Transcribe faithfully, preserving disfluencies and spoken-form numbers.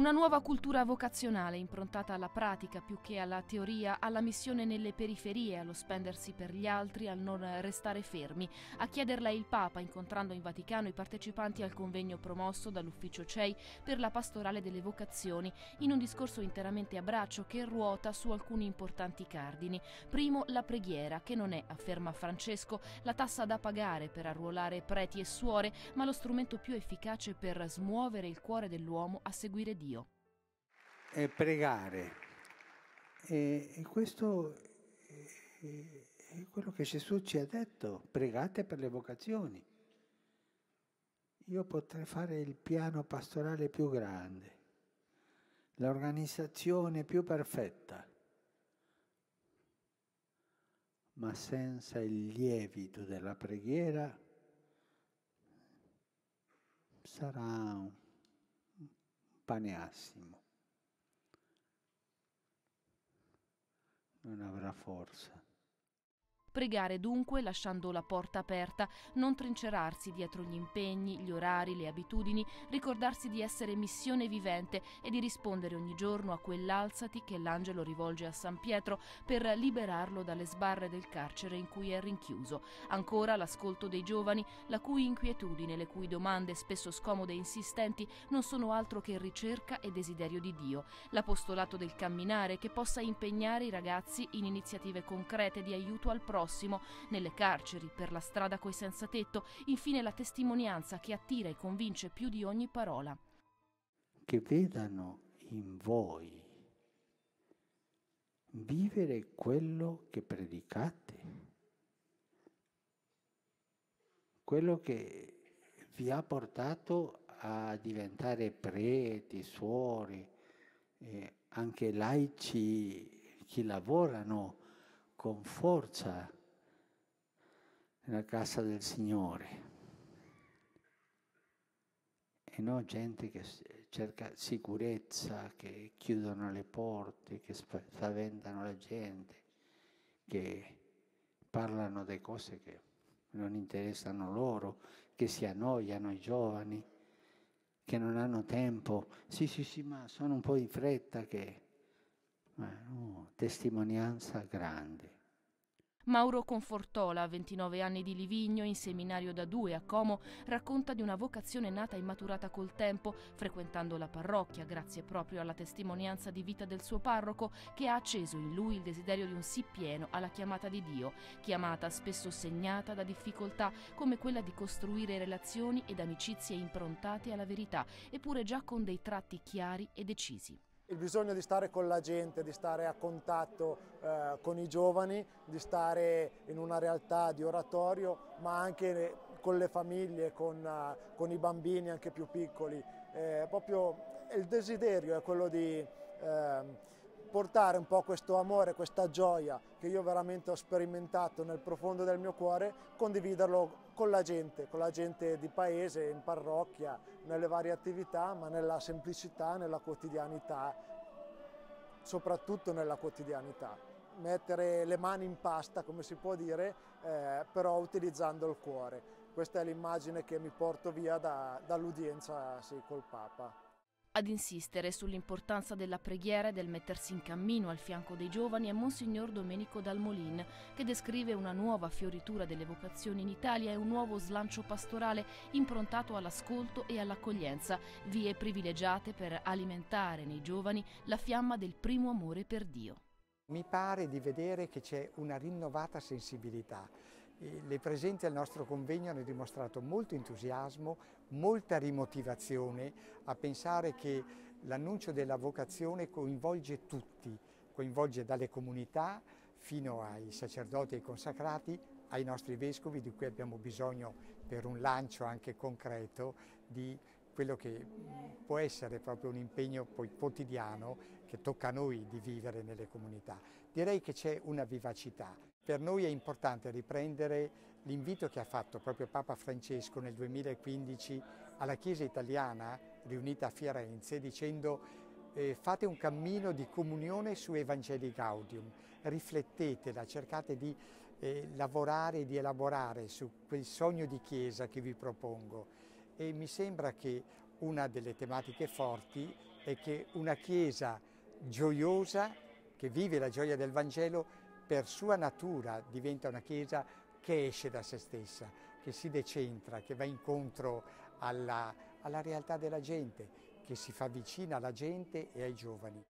Una nuova cultura vocazionale improntata alla pratica più che alla teoria, alla missione nelle periferie, allo spendersi per gli altri, al non restare fermi. A chiederla il Papa, incontrando in Vaticano i partecipanti al convegno promosso dall'ufficio C E I per la pastorale delle vocazioni, in un discorso interamente a braccio che ruota su alcuni importanti cardini. Primo, la preghiera, che non è, afferma Francesco, la tassa da pagare per arruolare preti e suore, ma lo strumento più efficace per smuovere il cuore dell'uomo a seguire Dio. E pregare. E, e questo è, è quello che Gesù ci ha detto: pregate per le vocazioni. Io potrei fare il piano pastorale più grande, l'organizzazione più perfetta, ma senza il lievito della preghiera sarà un paneassimo. Non avrà forza. Pregare dunque lasciando la porta aperta, non trincerarsi dietro gli impegni, gli orari, le abitudini, ricordarsi di essere missione vivente e di rispondere ogni giorno a quell'alzati che l'angelo rivolge a San Pietro per liberarlo dalle sbarre del carcere in cui è rinchiuso. Ancora l'ascolto dei giovani, la cui inquietudine, le cui domande spesso scomode e insistenti non sono altro che ricerca e desiderio di Dio. L'apostolato del camminare che possa impegnare i ragazzi in iniziative concrete di aiuto al prossimo, nelle carceri, per la strada coi senza tetto, infine la testimonianza che attira e convince più di ogni parola. Che vedano in voi vivere quello che predicate, quello che vi ha portato a diventare preti, suori, eh, anche laici, chi lavorano con forza nella casa del Signore, e non gente che cerca sicurezza, che chiudono le porte, che spaventano la gente, che parlano di cose che non interessano loro, che si annoiano i giovani, che non hanno tempo. Sì, sì, sì, ma sono un po' in fretta che... Ma no, testimonianza grande. Mauro Confortola, ventinove anni di Livigno, in seminario da due a Como, racconta di una vocazione nata e maturata col tempo, frequentando la parrocchia, grazie proprio alla testimonianza di vita del suo parroco, che ha acceso in lui il desiderio di un sì pieno alla chiamata di Dio, chiamata spesso segnata da difficoltà come quella di costruire relazioni ed amicizie improntate alla verità, eppure già con dei tratti chiari e decisi. Il bisogno di stare con la gente, di stare a contatto eh, con i giovani, di stare in una realtà di oratorio, ma anche con le famiglie, con, uh, con i bambini anche più piccoli. Eh, proprio il desiderio è quello di eh, portare un po' questo amore, questa gioia che io veramente ho sperimentato nel profondo del mio cuore, condividerlo con la gente, con la gente di paese, in parrocchia, nelle varie attività, ma nella semplicità, nella quotidianità, soprattutto nella quotidianità. Mettere le mani in pasta, come si può dire, eh, però utilizzando il cuore. Questa è l'immagine che mi porto via da, dall'udienza sì, col Papa. Ad insistere sull'importanza della preghiera e del mettersi in cammino al fianco dei giovani è Monsignor Domenico Dalmolin, che descrive una nuova fioritura delle vocazioni in Italia e un nuovo slancio pastorale improntato all'ascolto e all'accoglienza, vie privilegiate per alimentare nei giovani la fiamma del primo amore per Dio. Mi pare di vedere che c'è una rinnovata sensibilità. Le presenti al nostro convegno hanno dimostrato molto entusiasmo, molta rimotivazione a pensare che l'annuncio della vocazione coinvolge tutti, coinvolge dalle comunità fino ai sacerdoti e ai consacrati, ai nostri vescovi, di cui abbiamo bisogno per un lancio anche concreto di quello che può essere proprio un impegno poi quotidiano che tocca a noi di vivere nelle comunità. Direi che c'è una vivacità. Per noi è importante riprendere l'invito che ha fatto proprio Papa Francesco nel duemilaquindici alla Chiesa italiana riunita a Firenze dicendo eh, fate un cammino di comunione su Evangelii Gaudium, riflettetela, cercate di eh, lavorare e di elaborare su quel sogno di Chiesa che vi propongo. E mi sembra che una delle tematiche forti è che una Chiesa gioiosa, che vive la gioia del Vangelo, per sua natura diventa una Chiesa che esce da se stessa, che si decentra, che va incontro alla, alla realtà della gente, che si fa vicina alla gente e ai giovani.